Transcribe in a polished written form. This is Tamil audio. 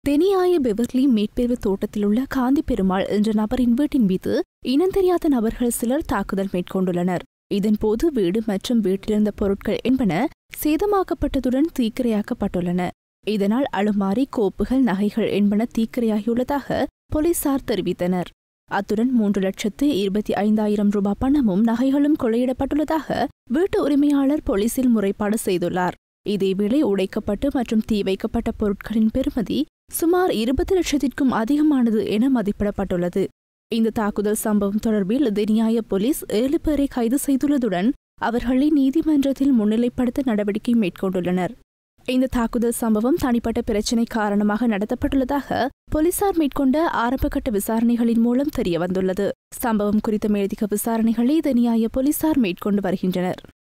தெனியாய பெவர்லி மேற்பிரிவு தோட்டத்தில் உள்ள காந்தி பெருமாள் என்ற நபரின் வீட்டின் மீது இனந்தெரியாத நபர்கள் சிலர் தாக்குதல் மேற்கொண்டுள்ளனர். இதன்போது வீடு மற்றும் வீட்டிலிருந்த பொருட்கள் என்பன சேதமாக்கப்பட்டதுடன் தீக்கிரையாக்கப்பட்டுள்ளன. இதனால் அலுமாரி, கோப்புகள், நகைகள் என்பன தீக்கிரையாகியுள்ளதாக போலீசார் தெரிவித்தனர். அத்துடன் 3,25,000 ரூபாய் பணமும் நகைகளும் கொள்ளையிடப்பட்டுள்ளதாக வீட்டு உரிமையாளர் போலீசில் முறைப்பாடு செய்துள்ளார். இதேவேளை உடைக்கப்பட்டு மற்றும் தீ வைக்கப்பட்ட பொருட்களின் பெறுமதி சுமார் 20 லட்சத்திற்கும் அதிகமானது என மதிப்பிடப்பட்டுள்ளது. இந்த தாக்குதல் சம்பவம் தொடர்பில் தெனியாய போலீஸ் 7 பேரை கைது செய்துள்ளதுடன் அவர்களை நீதிமன்றத்தில் முன்னிலைப்படுத்த நடவடிக்கை மேற்கொண்டுள்ளனர். இந்த தாக்குதல் சம்பவம் தனிப்பட்ட பிரச்சினை காரணமாக நடத்தப்பட்டுள்ளதாக போலீசார் மேற்கொண்ட ஆரம்பகட்ட விசாரணைகளின் மூலம் தெரியவந்துள்ளது. சம்பவம் குறித்த மேலதிக விசாரணைகளை தெனியாய போலீசார் மேற்கொண்டு வருகின்றனர்.